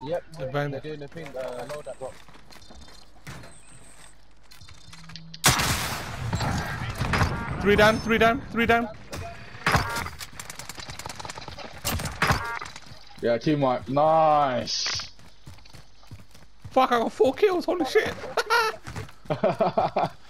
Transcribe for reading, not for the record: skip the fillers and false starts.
Yep, Bang. they're doing the thing, load that box. Three down, three down, three down. Yeah, team wipe. Nice. Fuck, I got 4 kills, holy shit.